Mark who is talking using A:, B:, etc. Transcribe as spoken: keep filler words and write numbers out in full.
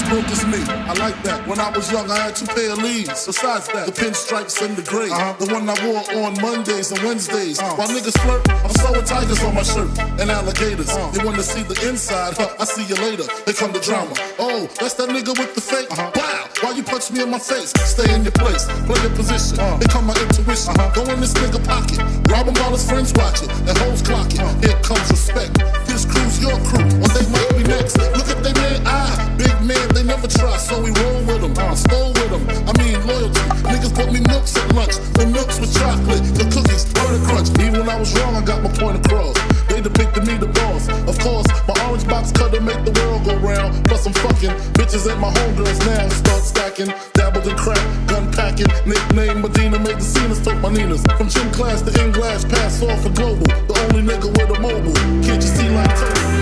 A: broke as me. I like that. When I was young, I had two pair of leaves. Besides that, the pinstripes and the gray. Uh-huh. The one I wore on Mondays and Wednesdays. Uh-huh. While niggas flirt, I'm sewing tigers on my shirt and alligators. Uh-huh. You wanna see the inside? Huh, I see you later. Here come the drama. Oh, that's that nigga with the fake. Uh-huh. Wow, why you punch me in my face? Stay in your place, play your position. Uh-huh. Here come my intuition. Uh-huh. Go in this nigga pocket, rob him while his friends watch it, and hoes clock it. Uh-huh. Here comes respect. His crew's your crew, or they might be next. Look at they man eye, big man, they never try, so we roll with them. I stole with them, I mean loyalty. Niggas bought me milks at lunch, the milks with chocolate, the cookies, butter crunch. Even when I was wrong, I got my point across. They depicted me the boss. Of course, my orange box cutter make the world go round. Plus I'm fucking bitches at my homegirls now. Start stacking, dabbled in crack, gun packing. Nickname Medina, made the scenes, took my Ninas. From gym class to in glass, pass off for global. The only nigga with a mobile. Can't you see like Tony?